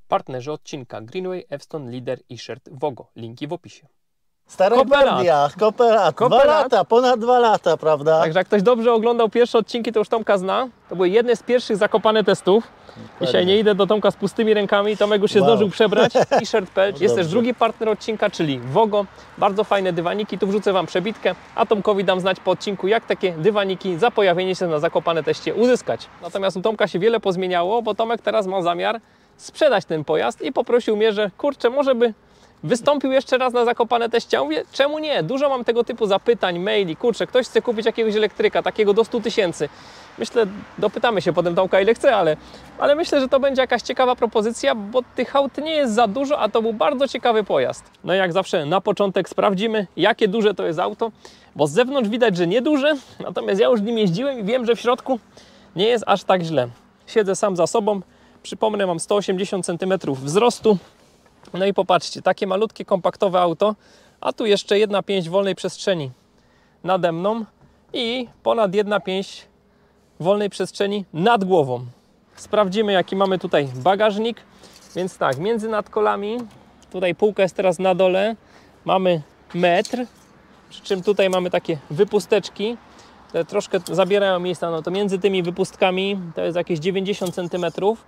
Partnerzy odcinka Greenway, Ewston, Leader i Shirt Vogo. Linki w opisie. Stara Gwardia, Kooperat. 2 lata, ponad 2 lata, prawda? Także jak ktoś dobrze oglądał pierwsze odcinki, to już Tomka zna. To były jedne z pierwszych Zakopane testów. Dzisiaj nie idę do Tomka z pustymi rękami. Tomek już się zdążył przebrać. T-shirt Pelcz. Jest też drugi partner odcinka, czyli Vogo. Bardzo fajne dywaniki. Tu wrzucę Wam przebitkę, a Tomkowi dam znać po odcinku, jak takie dywaniki za pojawienie się na Zakopane teście uzyskać. Natomiast u Tomka się wiele pozmieniało, bo Tomek teraz ma zamiar sprzedać ten pojazd i poprosił mnie, że kurczę, może by wystąpił jeszcze raz na Zakopane teście. Ja mówię, czemu nie? Dużo mam tego typu zapytań, maili. Kurczę, ktoś chce kupić jakiegoś elektryka, takiego do 100 000. Myślę, dopytamy się potem Tomka, ile chce, ale myślę, że to będzie jakaś ciekawa propozycja, bo tych aut nie jest za dużo, a to był bardzo ciekawy pojazd. No i jak zawsze na początek sprawdzimy, jakie duże to jest auto, bo z zewnątrz widać, że nieduże, natomiast ja już nim jeździłem i wiem, że w środku nie jest aż tak źle. Siedzę sam za sobą, przypomnę, mam 180 cm wzrostu. No i popatrzcie, takie malutkie, kompaktowe auto, a tu jeszcze 1,5 wolnej przestrzeni nade mną i ponad 1,5 wolnej przestrzeni nad głową. Sprawdzimy, jaki mamy tutaj bagażnik. Więc tak, między nadkolami, tutaj półka jest teraz na dole, mamy metr, przy czym tutaj mamy takie wypusteczki, które troszkę zabierają miejsca, no to między tymi wypustkami to jest jakieś 90 cm.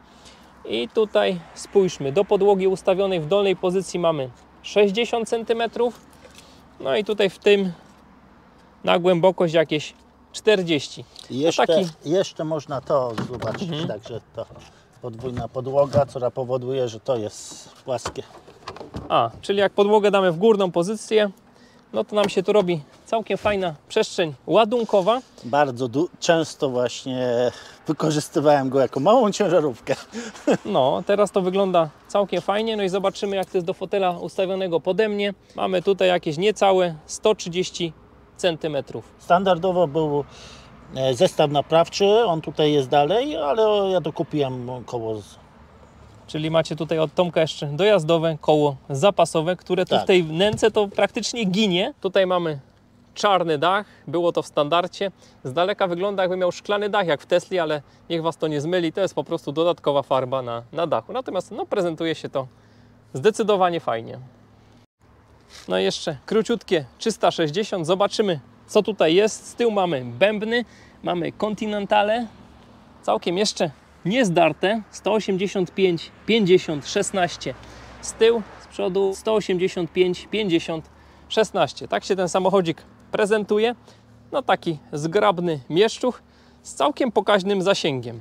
I tutaj spójrzmy, do podłogi ustawionej w dolnej pozycji mamy 60 cm. No i tutaj w tym na głębokość jakieś 40. Jeszcze można to zobaczyć, także to podwójna podłoga, która powoduje, że to jest płaskie. Czyli jak podłogę damy w górną pozycję, no to nam się tu robi całkiem fajna przestrzeń ładunkowa. Bardzo często właśnie wykorzystywałem go jako małą ciężarówkę. No, teraz to wygląda całkiem fajnie. No i zobaczymy, jak to jest do fotela ustawionego pode mnie. Mamy tutaj jakieś niecałe 130 cm. Standardowo był zestaw naprawczy, on tutaj jest dalej, ale ja dokupiłem koło. Czyli macie tutaj od Tomka jeszcze dojazdowe koło zapasowe, które tu w tej wnęce to praktycznie ginie. Tutaj mamy czarny dach, było to w standardzie. Z daleka wygląda, jakby miał szklany dach jak w Tesli, ale niech Was to nie zmyli, to jest po prostu dodatkowa farba na dachu. Natomiast no, prezentuje się to zdecydowanie fajnie. No i jeszcze króciutkie 360. Zobaczymy, co tutaj jest. Z tyłu mamy bębny, mamy Continentale, całkiem jeszcze niezdarte, 185, 50, 16 z tyłu, z przodu 185, 50, 16. Tak się ten samochodzik prezentuje. No taki zgrabny mieszczuch z całkiem pokaźnym zasięgiem.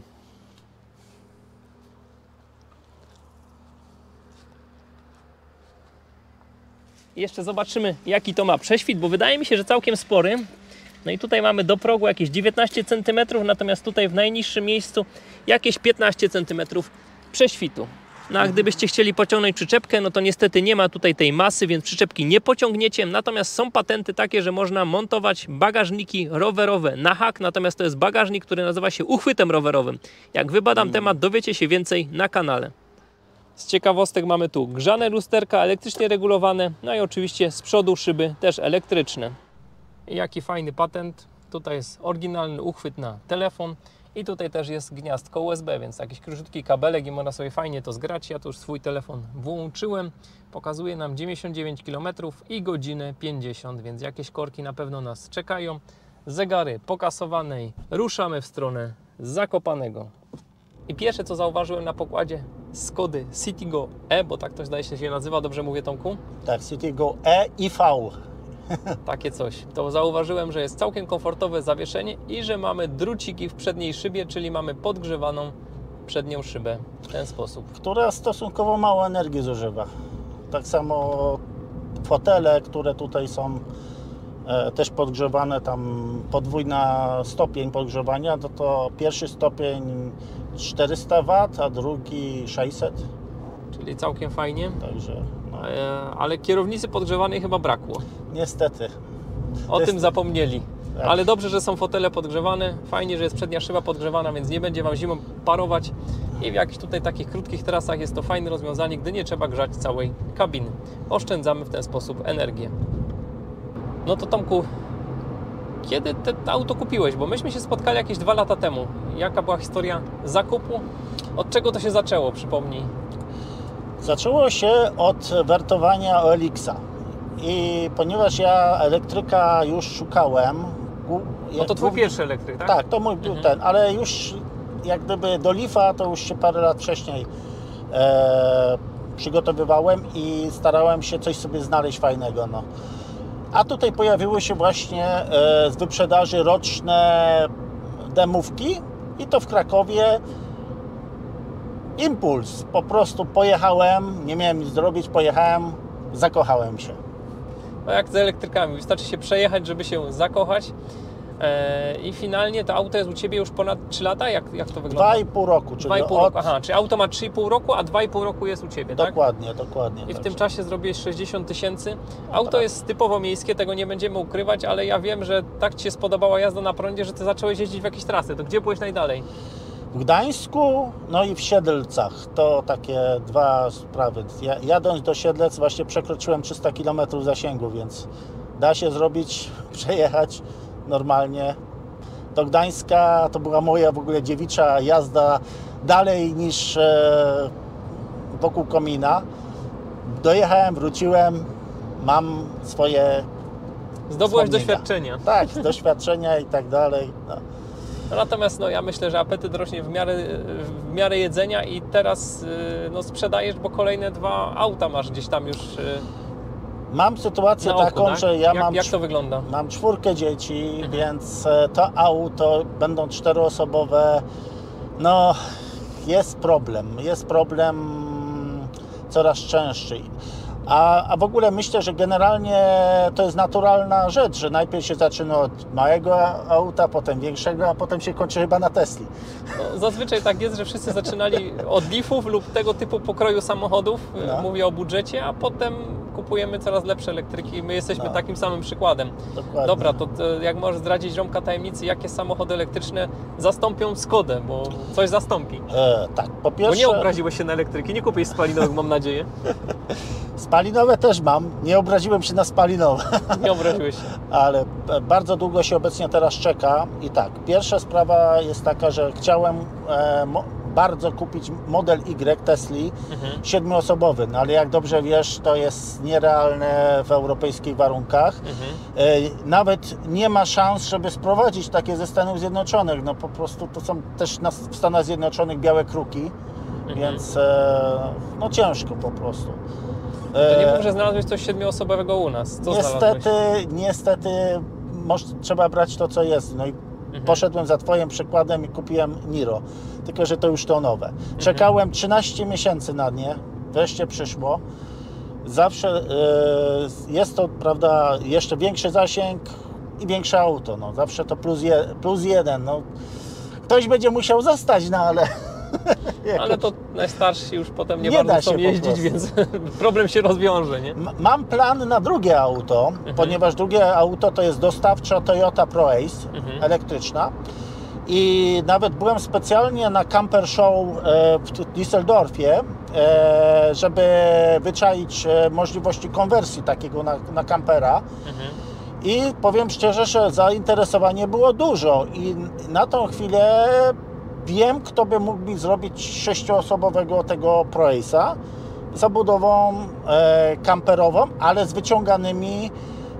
I jeszcze zobaczymy, jaki to ma prześwit, bo wydaje mi się, że całkiem spory. No i tutaj mamy do progu jakieś 19 cm, natomiast tutaj w najniższym miejscu jakieś 15 cm prześwitu. No a gdybyście chcieli pociągnąć przyczepkę, no to niestety nie ma tutaj tej masy, więc przyczepki nie pociągniecie. Natomiast są patenty takie, że można montować bagażniki rowerowe na hak, natomiast to jest bagażnik, który nazywa się uchwytem rowerowym. Jak wybadam temat, dowiecie się więcej na kanale. Z ciekawostek mamy tu grzane lusterka elektrycznie regulowane, no i oczywiście z przodu szyby też elektryczne. I jaki fajny patent. Tutaj jest oryginalny uchwyt na telefon i tutaj też jest gniazdko USB, więc jakiś króciutki kabelek i można sobie fajnie to zgrać. Ja tu już swój telefon włączyłem. Pokazuje nam 99 km i godzinę 50, więc jakieś korki na pewno nas czekają. Zegary pokasowane i ruszamy w stronę Zakopanego. I pierwsze, co zauważyłem na pokładzie Skody Citigo E, bo tak to zdaje się nazywa, dobrze mówię, Tomku? Tak, Citigo E i V. Takie coś. To zauważyłem, że jest całkiem komfortowe zawieszenie i że mamy druciki w przedniej szybie, czyli mamy podgrzewaną przednią szybę w ten sposób. Która stosunkowo mało energii zużywa. Tak samo fotele, które tutaj są też podgrzewane, tam podwójna stopień podgrzewania, to pierwszy stopień 400 W, a drugi 600. Czyli całkiem fajnie. Także, no. Ale kierownicy podgrzewanej chyba brakło. Niestety. O tym zapomnieli. Tak. Ale dobrze, że są fotele podgrzewane. Fajnie, że jest przednia szyba podgrzewana, więc nie będzie Wam zimą parować. I w jakichś tutaj takich krótkich trasach jest to fajne rozwiązanie, gdy nie trzeba grzać całej kabiny. Oszczędzamy w ten sposób energię. No to Tomku, kiedy to auto kupiłeś? Bo myśmy się spotkali jakieś 2 lata temu. Jaka była historia zakupu? Od czego to się zaczęło? Przypomnij. Zaczęło się od wertowania OLX-a i ponieważ ja elektryka już szukałem... No to twój pierwszy elektryk, tak? Tak, to mój był ten, ale już jak gdyby do Leafa to już się parę lat wcześniej przygotowywałem i starałem się coś sobie znaleźć fajnego. No. A tutaj pojawiły się właśnie z wyprzedaży roczne demówki i to w Krakowie. Impuls, po prostu pojechałem, nie miałem nic zrobić, pojechałem, zakochałem się. No jak z elektrykami, wystarczy się przejechać, żeby się zakochać. I finalnie to auto jest u Ciebie już ponad 3 lata? Jak to wygląda? 2,5 roku. Czyli 2,5 roku, aha, czyli auto ma 3,5 roku, a 2,5 roku jest u Ciebie, tak? Dokładnie, dokładnie. I w tym czasie zrobiłeś 60 000. Auto jest typowo miejskie, tego nie będziemy ukrywać, ale ja wiem, że tak Ci się spodobała jazda na prądzie, że Ty zacząłeś jeździć w jakieś trasy. To gdzie byłeś najdalej? W Gdańsku, no i w Siedlcach. To takie dwa sprawy. Jadąc do Siedlec właśnie przekroczyłem 300 km zasięgu, więc da się zrobić, przejechać normalnie. Do Gdańska to była moja w ogóle dziewicza jazda dalej niż wokół komina. Dojechałem, wróciłem, mam swoje Zdobyłeś wspomnienia. doświadczenia. Tak, doświadczenia i tak dalej. No. No natomiast ja myślę, że apetyt rośnie w miarę jedzenia i teraz sprzedajesz, bo kolejne 2 auta masz gdzieś tam już Mam sytuację na oko, taką, tak? że ja Jak to wygląda? mam 4 dzieci, więc to auto, będą 4-osobowe, no jest problem coraz częściej. A w ogóle myślę, że generalnie to jest naturalna rzecz, że najpierw się zaczyna od małego auta, potem większego, a potem się kończy chyba na Tesli. No, zazwyczaj tak jest, że wszyscy zaczynali od Leafów lub tego typu pokroju samochodów, mówię o budżecie, a potem kupujemy coraz lepsze elektryki i my jesteśmy takim samym przykładem. Dokładnie. Dobra, to jak możesz zdradzić ziomka tajemnicy, jakie samochody elektryczne zastąpią Skodę, bo coś zastąpi. Tak, po Bo pierwsze... nie obraziłeś się na elektryki, nie kupiłeś spalinowych, mam nadzieję. Spalinowe też mam, nie obraziłem się na spalinowe. Nie obraziłeś się. Ale bardzo długo się obecnie teraz czeka i tak, pierwsza sprawa jest taka, że chciałem bardzo kupić model Y Tesli 7-osobowy, no ale jak dobrze wiesz, to jest nierealne w europejskich warunkach. Nawet nie ma szans, żeby sprowadzić takie ze Stanów Zjednoczonych, no po prostu to są też w Stanach Zjednoczonych białe kruki, więc no ciężko po prostu. To nie mów, że znalazłeś coś 7-osobowego u nas. Co Niestety trzeba brać to, co jest. No i poszedłem za Twoim przykładem i kupiłem Niro. Tylko że to już to nowe. Czekałem 13 miesięcy na nie. Wreszcie przyszło. Zawsze jest to, prawda, jeszcze większy zasięg i większe auto. No. Zawsze to plus jeden. No. Ktoś będzie musiał zostać, no ale... Ale to najstarsi już potem nie bardzo chcą jeździć, więc problem się rozwiąże, nie? Mam plan na drugie auto, ponieważ drugie auto to jest dostawcza Toyota ProAce elektryczna i nawet byłem specjalnie na Camper Show w Düsseldorfie, żeby wyczaić możliwości konwersji takiego na kampera. I powiem szczerze, że zainteresowanie było dużo i na tą chwilę wiem, kto by mógł mi zrobić 6-osobowego tego ProAce'a z zabudową kamperową, ale z wyciąganymi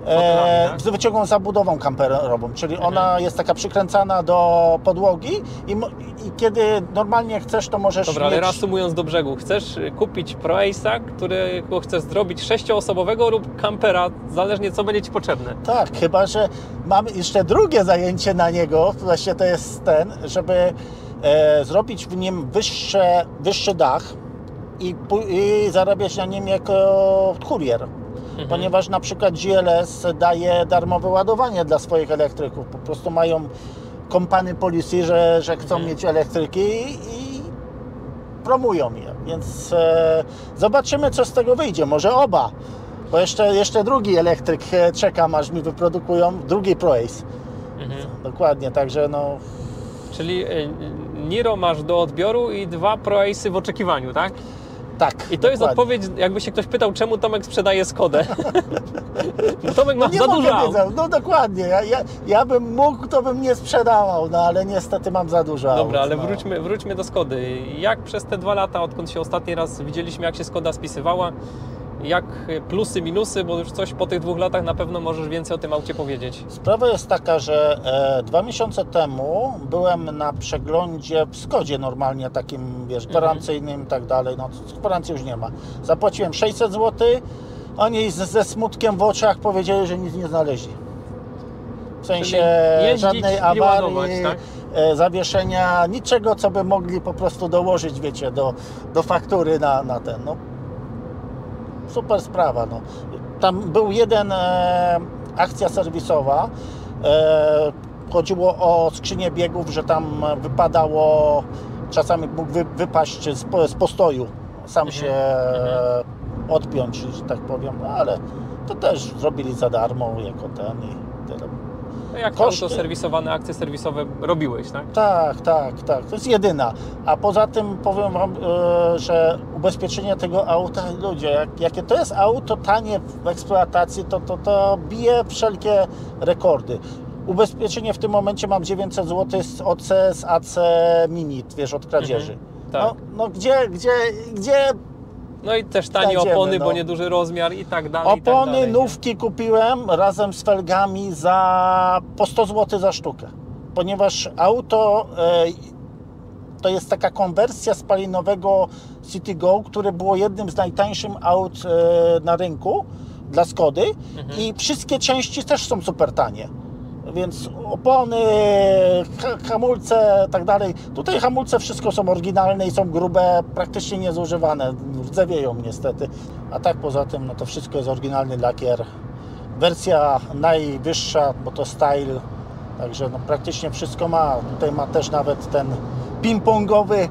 z wyciągną zabudową kamperową, czyli ona jest taka przykręcana do podłogi i kiedy normalnie chcesz, to możesz Dobra, ale reasumując do brzegu, chcesz kupić ProAce'a, którego chcesz zrobić 6-osobowego lub kampera, zależnie co będzie Ci potrzebne. Tak, chyba że mamy jeszcze drugie zajęcie na niego, właśnie to jest żeby zrobić w nim wyższy dach i zarabiać na nim jako kurier. Ponieważ na przykład GLS daje darmowe ładowanie dla swoich elektryków. Po prostu mają company policy, że chcą mieć elektryki i promują je. Więc zobaczymy, co z tego wyjdzie. Może oba. Bo jeszcze drugi elektryk czekam, aż mi wyprodukują drugi ProAce. Dokładnie, także no... Czyli Niro masz do odbioru i 2 ProAce'y w oczekiwaniu, tak? Tak. I to jest dokładnie. odpowiedź, jakby się ktoś pytał, czemu Tomek sprzedaje Skodę. Bo Tomek ma Nie za mogę dużo aut. wiedzieć, no dokładnie. Ja bym mógł, to bym nie sprzedawał, no ale niestety mam za dużo Dobra, aut, ale no. wróćmy do Skody. Jak przez te 2 lata, odkąd się ostatni raz widzieliśmy, jak się Skoda spisywała, jak plusy, minusy, bo już coś po tych 2 latach na pewno możesz więcej o tym aucie powiedzieć. Sprawa jest taka, że 2 miesiące temu byłem na przeglądzie w Skodzie normalnie, takim, wiesz, gwarancyjnym i tak dalej. No, gwarancji już nie ma. Zapłaciłem 600 zł, oni ze smutkiem w oczach powiedzieli, że nic nie znaleźli. W sensie jeździć żadnej i awarii, ładować, tak? zawieszenia, niczego, co by mogli po prostu dołożyć, wiecie, do faktury na ten. No, super sprawa. No. Tam był jeden akcja serwisowa. Chodziło o skrzynię biegów, że tam wypadało, czasami mógł wypaść z postoju, sam się odpiąć, że tak powiem, no, ale to też zrobili za darmo jako ten i tyle. No jak Koszty? auto serwisowane, akcje serwisowe robiłeś, tak? Tak. To jest jedyna. A poza tym powiem Wam, że ubezpieczenie tego auta, ludzie, jakie to jest auto tanie w eksploatacji, to bije wszelkie rekordy. Ubezpieczenie w tym momencie mam 900 zł od CS-AC Mini, wiesz, od kradzieży. tak. No gdzie No i też tanie znajdziemy, opony, no. bo nieduży rozmiar i tak dalej. i tak opony dalej, nie? nówki kupiłem razem z felgami za po 100 zł za sztukę, ponieważ auto to jest taka konwersja spalinowego Citigo, które było jednym z najtańszych aut na rynku dla Skody i wszystkie części też są super tanie. Więc opony, hamulce, tak dalej. Tutaj hamulce wszystko są oryginalne i są grube, praktycznie niezużywane. Rdzewieją niestety. A tak poza tym, no to wszystko jest oryginalny lakier. Wersja najwyższa, bo to style. Także no praktycznie wszystko ma. Tutaj ma też nawet ten ping-pongowy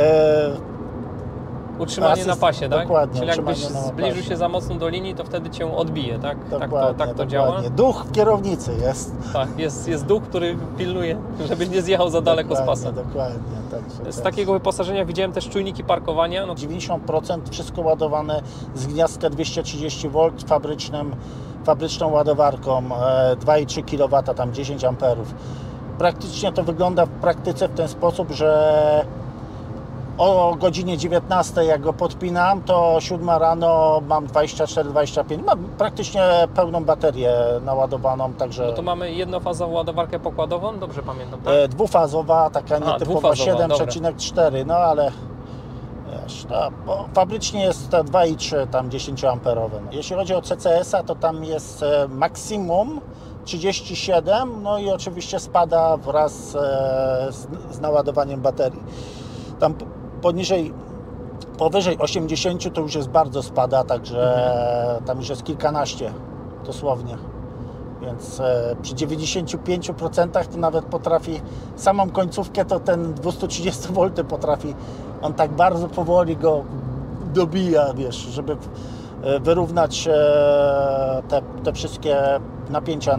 Utrzymanie na pasie, tak? Dokładnie, Czyli jakbyś utrzymanie na zbliżył pasie. się za mocno do linii, to wtedy cię odbije, tak? Dokładnie, Tak to dokładnie. działa? Duch w kierownicy jest. Tak, jest duch, który pilnuje, żebyś nie zjechał za daleko z pasa. Dokładnie. Także Z takiego wyposażenia widziałem też czujniki parkowania. No, 90% wszystko ładowane z gniazdka 230 V fabryczną ładowarką 2,3 kW, tam 10 A. Praktycznie to wygląda w praktyce w ten sposób, że o godzinie 19 jak go podpinam, to 7 rano mam 24-25, mam praktycznie pełną baterię naładowaną, także no to mamy jednofazową ładowarkę pokładową, dobrze pamiętam, tak? dwufazowa, taka nietypowa dwufazowa, 7,4, no ale wiesz, bo fabrycznie jest to 2,3, tam 10 amperowe. No. Jeśli chodzi o CCS-a, to tam jest maksimum 37, no i oczywiście spada wraz z naładowaniem baterii. Tam powyżej 80 to już jest bardzo spada, także tam już jest kilkanaście dosłownie. Więc przy 95% to nawet potrafi, samą końcówkę to ten 230 V potrafi, on tak bardzo powoli go dobija, wiesz, żeby wyrównać te wszystkie napięcia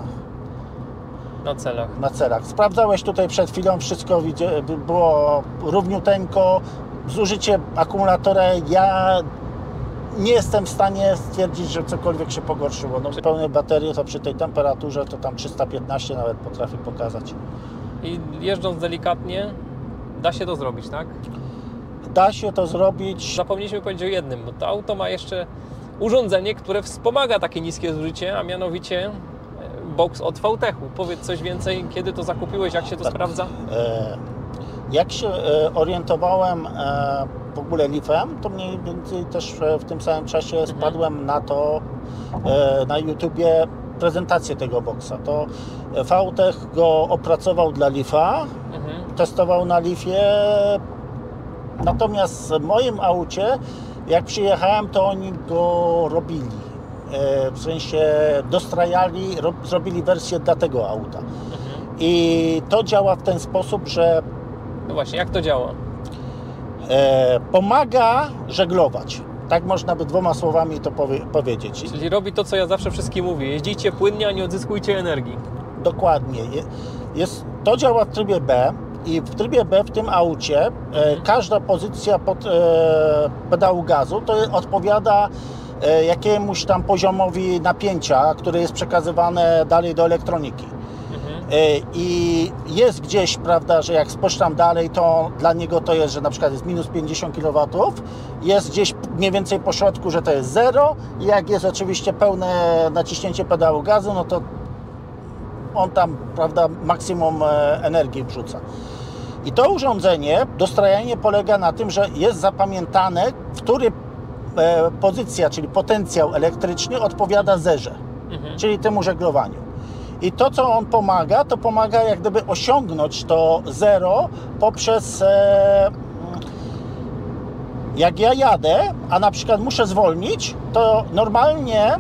Na celach. Sprawdzałeś tutaj przed chwilą, wszystko było równiuteńko, zużycie akumulatora, ja nie jestem w stanie stwierdzić, że cokolwiek się pogorszyło. No, pełne baterie to przy tej temperaturze to tam 315 nawet potrafi pokazać. I jeżdżąc delikatnie, da się to zrobić, tak? Da się to zrobić. Zapomnieliśmy powiedzieć o jednym, bo to auto ma jeszcze urządzenie, które wspomaga takie niskie zużycie, a mianowicie box od VTech-u. Powiedz coś więcej, kiedy to zakupiłeś, jak się to sprawdza? Jak się orientowałem w ogóle Leafem, to mniej więcej też w tym samym czasie spadłem na to, na YouTubie prezentację tego boxa. To VTech go opracował dla Leafa, testował na Leafie, natomiast w moim aucie, jak przyjechałem, to oni go robili. W sensie dostrajali, zrobili wersję dla tego auta. I to działa w ten sposób, że No właśnie, jak to działa? pomaga żeglować. Tak można by 2 słowami to powiedzieć. Czyli robi to, co ja zawsze wszystkim mówię. Jeździcie płynnie, a nie odzyskujcie energii. Dokładnie. To działa w trybie B. I w trybie B w tym aucie każda pozycja pod pedału gazu to odpowiada jakiemuś tam poziomowi napięcia, które jest przekazywane dalej do elektroniki. I jest gdzieś, prawda, że jak spojrzę dalej, to dla niego to jest, że na przykład jest minus 50 kW, jest gdzieś mniej więcej po środku, że to jest 0 i jak jest oczywiście pełne naciśnięcie pedału gazu, no to on tam, prawda, maksimum energii wrzuca. I to urządzenie, dostrajanie polega na tym, że jest zapamiętane, który pozycja, czyli potencjał elektryczny odpowiada zerze, czyli temu żeglowaniu. I to, co on pomaga, to pomaga jak gdyby osiągnąć to zero poprzez jak ja jadę, a na przykład muszę zwolnić, to normalnie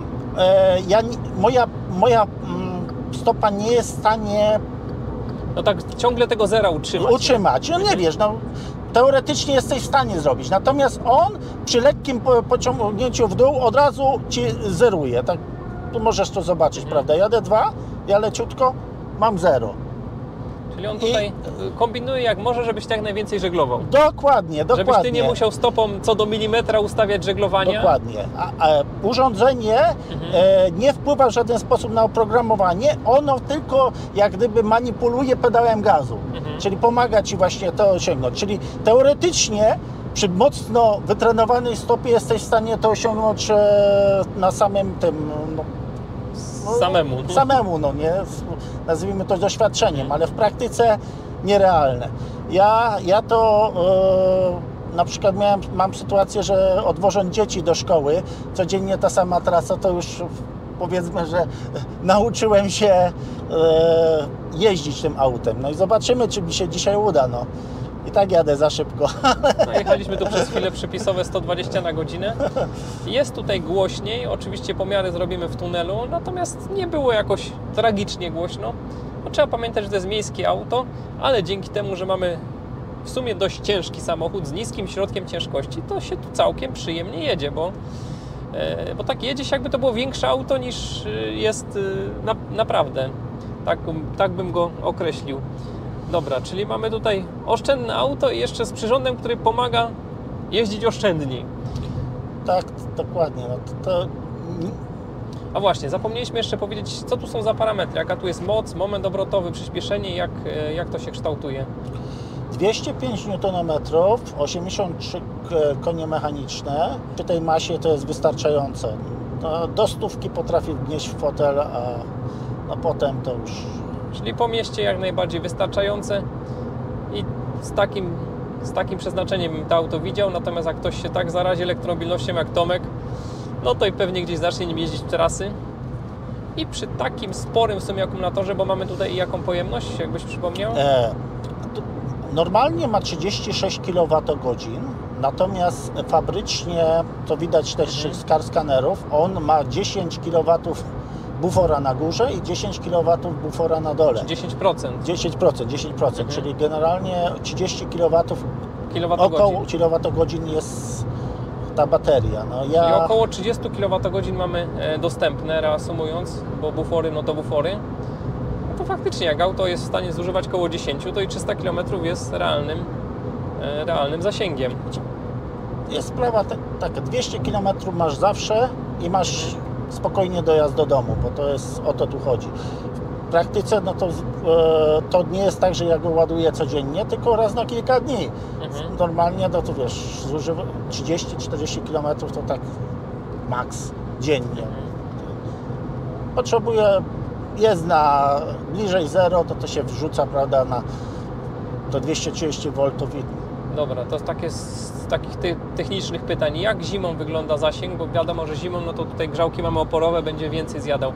moja stopa nie jest w stanie No tak ciągle tego zera utrzymać. No nie wiesz, no teoretycznie jesteś w stanie zrobić, natomiast on przy lekkim pociągnięciu w dół od razu ci zeruje. Tak, tu możesz to zobaczyć, prawda? Jadę 2, ja leciutko, mam 0. Czyli on tutaj kombinuje jak może, żebyś tak jak najwięcej żeglował. Dokładnie. Żebyś ty nie musiał stopą co do milimetra ustawiać żeglowania. Dokładnie. A urządzenie nie wpływa w żaden sposób na oprogramowanie, ono tylko jak gdyby manipuluje pedałem gazu, czyli pomaga ci właśnie to osiągnąć. Czyli teoretycznie przy mocno wytrenowanej stopie jesteś w stanie to osiągnąć na samym tym... Samemu, no nie? Nazwijmy to doświadczeniem, ale w praktyce nierealne. Ja to na przykład mam sytuację, że odwożę dzieci do szkoły, codziennie ta sama trasa, to już powiedzmy, że nauczyłem się jeździć tym autem. No i zobaczymy, czy mi się dzisiaj uda. No. I tak jadę za szybko. No, jechaliśmy tu przez chwilę przepisowe 120 na godzinę. Jest tutaj głośniej, oczywiście pomiary zrobimy w tunelu, natomiast nie było jakoś tragicznie głośno. No, trzeba pamiętać, że to jest miejskie auto, ale dzięki temu, że mamy w sumie dość ciężki samochód z niskim środkiem ciężkości, to się tu całkiem przyjemnie jedzie, bo tak jedzie się, jakby to było większe auto niż jest naprawdę. Tak bym go określił. Dobra, czyli mamy tutaj oszczędne auto i jeszcze z przyrządem, który pomaga jeździć oszczędniej. Tak, dokładnie. No to... A właśnie, zapomnieliśmy jeszcze powiedzieć, co tu są za parametry, jaka tu jest moc, moment obrotowy, przyspieszenie, jak to się kształtuje. 205 Nm, 83 konie mechaniczne. Przy tej masie to jest wystarczające. No, do 100 potrafi wnieść w fotel, a no potem to już... Czyli po mieście jak najbardziej wystarczające i z takim przeznaczeniem bym to auto widział, natomiast jak ktoś się tak zarazi elektromobilnością jak Tomek, no to i pewnie gdzieś zacznie nim jeździć w trasy. I przy takim sporym w sumie akumulatorze, bo mamy tutaj jaką pojemność, jakbyś przypomniał? Normalnie ma 36 kWh, natomiast fabrycznie, to widać też z kar skanerów, on ma 10 kW bufora na górze i 10 kW bufora na dole. 10%. 10%, czyli generalnie 30 kW około kilowatogodzin jest ta bateria. No I około 30 kWh mamy dostępne, reasumując, bo bufory, no to bufory. No to faktycznie, jak auto jest w stanie zużywać około 10, to i 300 km jest realnym zasięgiem. Jest sprawa taka, 200 km masz zawsze i masz spokojnie dojazd do domu, bo to jest, o to tu chodzi. W praktyce no to nie jest tak, że ja go ładuję codziennie, tylko raz na kilka dni. Normalnie no to wiesz, 30-40 km to tak maks dziennie. Potrzebuję, jest na bliżej 0, to się wrzuca, prawda, na to 230 V. Dobra, to z takich technicznych pytań. Jak zimą wygląda zasięg? Bo wiadomo, że zimą, no to tutaj grzałki mamy oporowe, będzie więcej zjadał.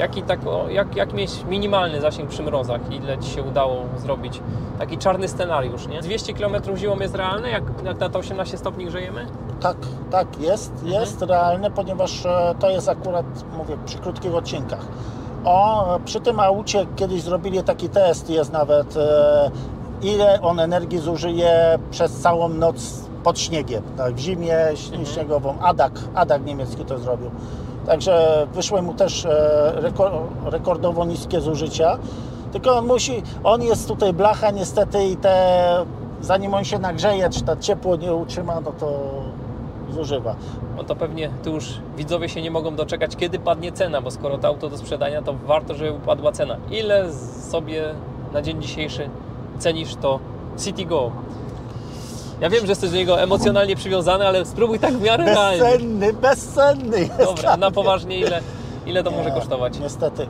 Jak mieć minimalny zasięg przy mrozach? Ile Ci się udało zrobić? Taki czarny scenariusz, nie? 200 km zimą jest realne, jak na to 18 stopni grzejemy? Tak, jest realne, ponieważ to jest akurat, mówię, przy krótkich odcinkach. Przy tym aucie kiedyś zrobili taki test, jest nawet ile on energii zużyje przez całą noc pod śniegiem, tak, w zimie śniegową. Adak niemiecki to zrobił. Także wyszły mu też rekordowo niskie zużycia. Tylko on jest tutaj blacha niestety i zanim on się nagrzeje, czy to ciepło nie utrzyma, no to zużywa. No to pewnie tu już widzowie się nie mogą doczekać, kiedy padnie cena, bo skoro to auto do sprzedania, to warto, żeby upadła cena. Ile sobie na dzień dzisiejszy cenisz to Citigo? Ja wiem, że jesteś do niego emocjonalnie przywiązany, ale spróbuj tak w miarę realnie. Bezcenny jest. Dobra, na poważnie ile to może kosztować? Niestety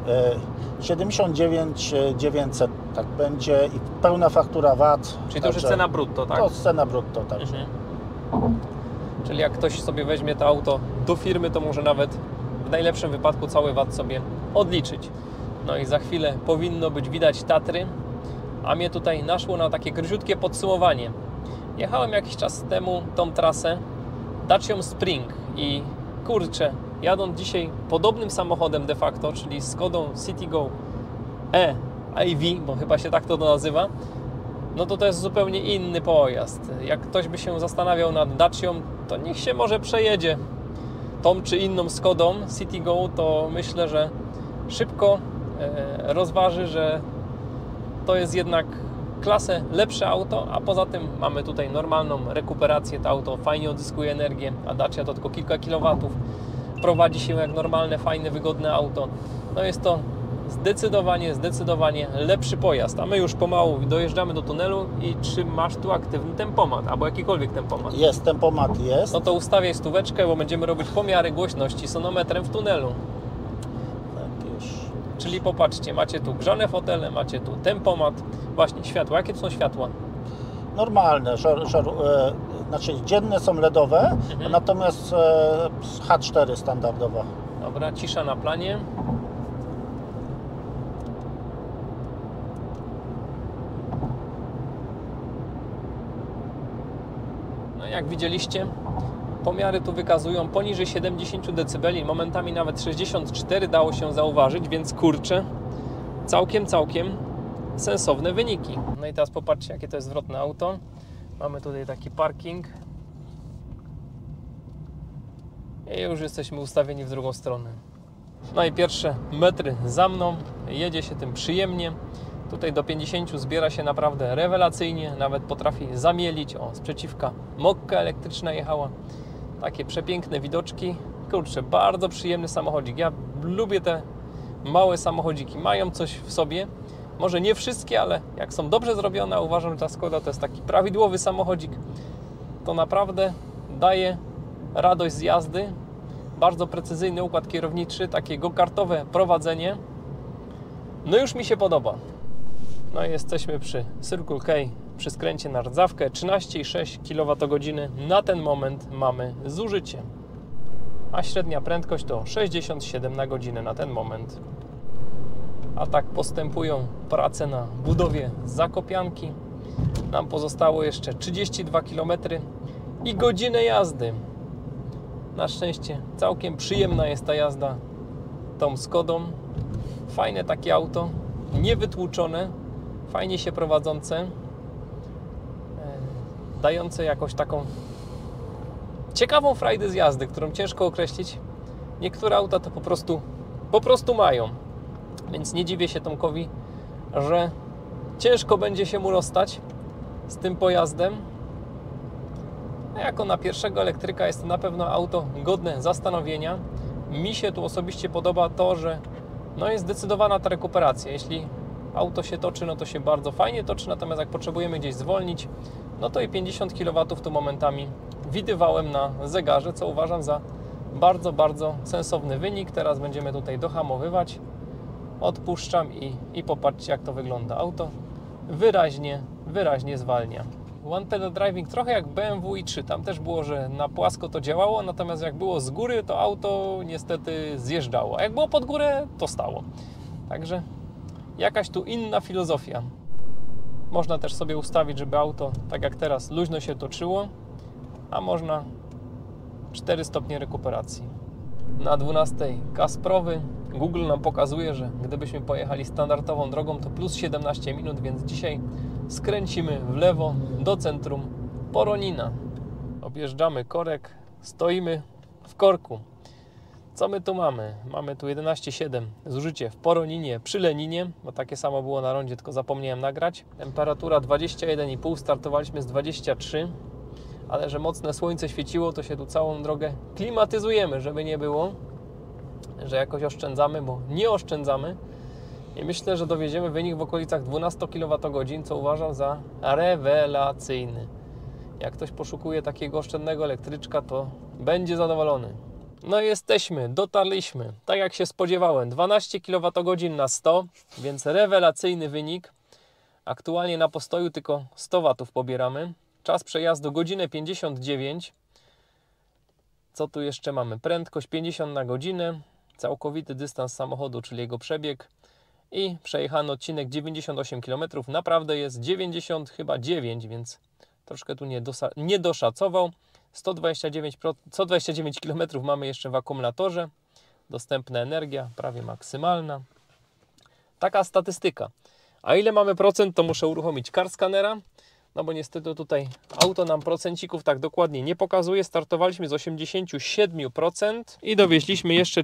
79 900 tak będzie i pełna faktura VAT. Czyli to już jest cena brutto, tak? To jest cena brutto, także. Czyli jak ktoś sobie weźmie to auto do firmy, to może nawet w najlepszym wypadku cały VAT sobie odliczyć. No i za chwilę powinno być widać Tatry, a mnie tutaj naszło na takie króciutkie podsumowanie. Jechałem jakiś czas temu tą trasę Dacią Spring i kurczę, jadąc dzisiaj podobnym samochodem de facto, czyli Skodą Citigo e-iV, bo chyba się tak to nazywa, no to jest zupełnie inny pojazd. Jak ktoś by się zastanawiał nad Dacią, to niech się może przejedzie tą czy inną Skodą Citigo, to myślę, że szybko rozważy, że to jest jednak klasę lepsze auto, a poza tym mamy tutaj normalną rekuperację, to auto fajnie odzyskuje energię, a Dacia to tylko kilka kilowatów, prowadzi się jak normalne, fajne, wygodne auto. No jest to zdecydowanie lepszy pojazd, a my już pomału dojeżdżamy do tunelu i czy masz tu aktywny tempomat, albo jakikolwiek tempomat? Jest, tempomat jest. No to ustawiaj stóweczkę, bo będziemy robić pomiary głośności sonometrem w tunelu. Tak, już. Czyli popatrzcie, macie tu grzane fotele, macie tu tempomat, właśnie światła. Jakie to są światła? Normalne, znaczy dzienne są LEDowe, natomiast H4 standardowa. Dobra, cisza na planie. No jak widzieliście, pomiary tu wykazują poniżej 70 dB, momentami nawet 64 dało się zauważyć, więc kurczę, całkiem sensowne wyniki. No i teraz popatrzcie, jakie to jest zwrotne auto. Mamy tutaj taki parking i już jesteśmy ustawieni w drugą stronę. No i pierwsze metry za mną, jedzie się tym przyjemnie. Tutaj do 50 zbiera się naprawdę rewelacyjnie, nawet potrafi zamielić. O, sprzeciwka mokka elektryczna jechała. Takie przepiękne widoczki. Kurczę, bardzo przyjemny samochodzik. Ja lubię te małe samochodziki, mają coś w sobie. Może nie wszystkie, ale jak są dobrze zrobione, uważam, że ta Skoda to jest taki prawidłowy samochodzik. To naprawdę daje radość z jazdy. Bardzo precyzyjny układ kierowniczy, takie go-kartowe prowadzenie. No już mi się podoba. No i jesteśmy przy Circle K, przy skręcie na Rdzawkę. 13,6 kWh na ten moment mamy zużycie. A średnia prędkość to 67 na godzinę na ten moment. A tak postępują prace na budowie Zakopianki. Nam pozostało jeszcze 32 km i godzinę jazdy. Na szczęście całkiem przyjemna jest ta jazda tą Skodą. Fajne takie auto, niewytłuczone, fajnie się prowadzące, dające jakąś taką ciekawą frajdę z jazdy, którą ciężko określić. Niektóre auta to po prostu mają. Więc nie dziwię się Tomkowi, że ciężko będzie się mu rozstać z tym pojazdem. A jako na pierwszego elektryka jest to na pewno auto godne zastanowienia. Mi się tu osobiście podoba to, że no jest zdecydowana ta rekuperacja. Jeśli auto się toczy, no to się bardzo fajnie toczy, natomiast jak potrzebujemy gdzieś zwolnić, no to i 50 kW tu momentami widywałem na zegarze, co uważam za bardzo sensowny wynik. Teraz będziemy tutaj dohamowywać. Odpuszczam i popatrzcie, jak to wygląda. Auto wyraźnie zwalnia. One pedal driving trochę jak BMW i3. Tam też było, że na płasko to działało, natomiast jak było z góry, to auto niestety zjeżdżało. A jak było pod górę, to stało. Także jakaś tu inna filozofia. Można też sobie ustawić, żeby auto, tak jak teraz, luźno się toczyło, a można 4 stopnie rekuperacji. Na 12 Kasprowy Google nam pokazuje, że gdybyśmy pojechali standardową drogą, to plus 17 minut, więc dzisiaj skręcimy w lewo do centrum Poronina. Objeżdżamy korek, stoimy w korku. Co my tu mamy? Mamy tu 11,7 zużycie w Poroninie przy Leninie, bo takie samo było na rondzie, tylko zapomniałem nagrać. Temperatura 21,5, startowaliśmy z 23, ale że mocne słońce świeciło, to się tu całą drogę klimatyzujemy, żeby nie było, że jakoś oszczędzamy, bo nie oszczędzamy. I myślę, że dowieziemy wynik w okolicach 12 kWh, co uważam za rewelacyjny. Jak ktoś poszukuje takiego oszczędnego elektryczka, to będzie zadowolony. No i jesteśmy, dotarliśmy, tak jak się spodziewałem, 12 kWh na 100, więc rewelacyjny wynik. Aktualnie na postoju tylko 100 W pobieramy. Czas przejazdu godzinę 59. Co tu jeszcze mamy? Prędkość 50 na godzinę, całkowity dystans samochodu, czyli jego przebieg i przejechany odcinek 98 km. Naprawdę jest 90 chyba 9, więc troszkę tu nie doszacował. 129 km mamy jeszcze w akumulatorze. Dostępna energia prawie maksymalna. Taka statystyka. A ile mamy procent, to muszę uruchomić car scanera. No bo niestety tutaj auto nam procencików tak dokładnie nie pokazuje. Startowaliśmy z 87% i dowieźliśmy jeszcze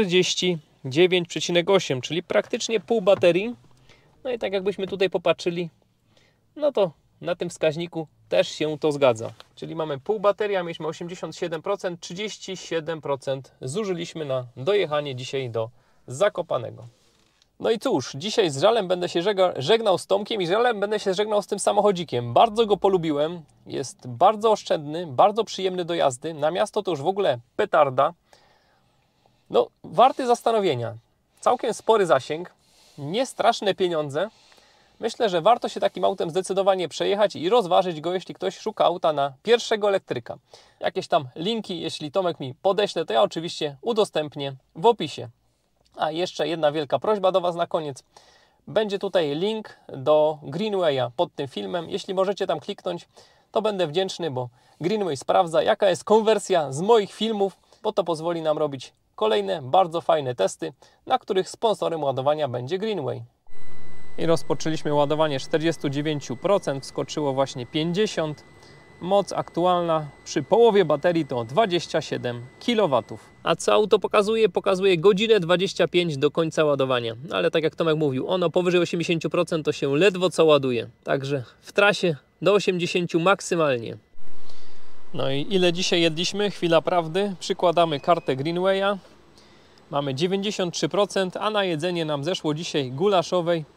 49,8, czyli praktycznie pół baterii. No i tak jakbyśmy tutaj popatrzyli, no to na tym wskaźniku też się to zgadza. Czyli mamy pół baterii, a mieliśmy 87%, 37% zużyliśmy na dojechanie dzisiaj do Zakopanego. No i cóż, dzisiaj z żalem będę się żegnał z Tomkiem i z żalem będę się żegnał z tym samochodzikiem. Bardzo go polubiłem, jest bardzo oszczędny, bardzo przyjemny do jazdy. Na miasto to już w ogóle petarda. No, warty zastanowienia. Całkiem spory zasięg, nie straszne pieniądze. Myślę, że warto się takim autem zdecydowanie przejechać i rozważyć go, jeśli ktoś szuka auta na pierwszego elektryka. Jakieś tam linki, jeśli Tomek mi podeśle, to ja oczywiście udostępnię w opisie. A jeszcze jedna wielka prośba do Was na koniec. Będzie tutaj link do Greenwaya pod tym filmem. Jeśli możecie tam kliknąć, to będę wdzięczny, bo Greenway sprawdza, jaka jest konwersja z moich filmów, bo to pozwoli nam robić kolejne bardzo fajne testy, na których sponsorem ładowania będzie Greenway. I rozpoczęliśmy ładowanie 49%, wskoczyło właśnie 50%. Moc aktualna przy połowie baterii to 27 kW. A co auto pokazuje? Pokazuje godzinę 25 do końca ładowania. Ale tak jak Tomek mówił, ono powyżej 80% to się ledwo co ładuje. Także w trasie do 80 maksymalnie. No i ile dzisiaj jedliśmy? Chwila prawdy. Przykładamy kartę Greenwaya. Mamy 93%, a na jedzenie nam zeszło dzisiaj gulaszowej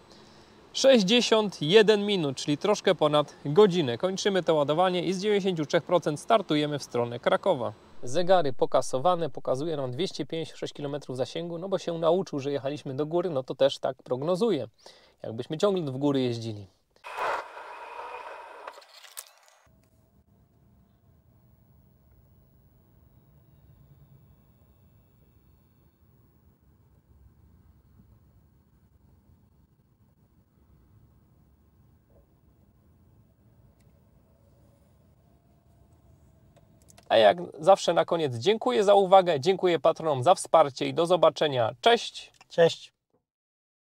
61 minut, czyli troszkę ponad godzinę. Kończymy to ładowanie i z 93% startujemy w stronę Krakowa. Zegary pokasowane, pokazuje nam 256 km zasięgu, no bo się nauczył, że jechaliśmy do góry, no to też tak prognozuje. Jakbyśmy ciągle w góry jeździli. A jak zawsze na koniec dziękuję za uwagę, dziękuję patronom za wsparcie i do zobaczenia. Cześć! Cześć!